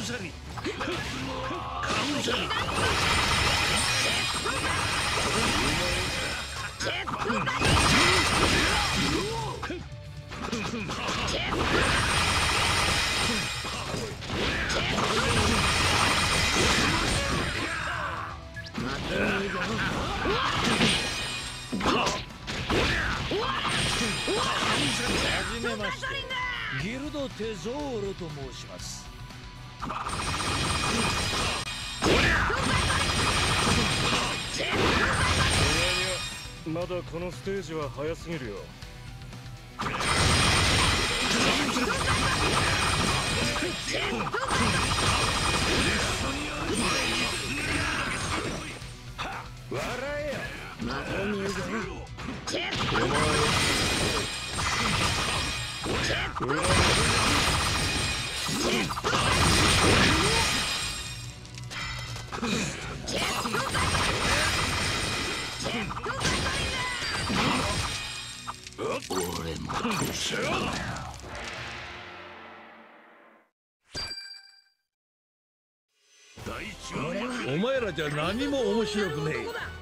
めまして、ギルドテゾーロと申します。 まだこのステージは早すぎるよ。笑えよ。また見るぞ。お前俺もお前らじゃ何も面白くねえ。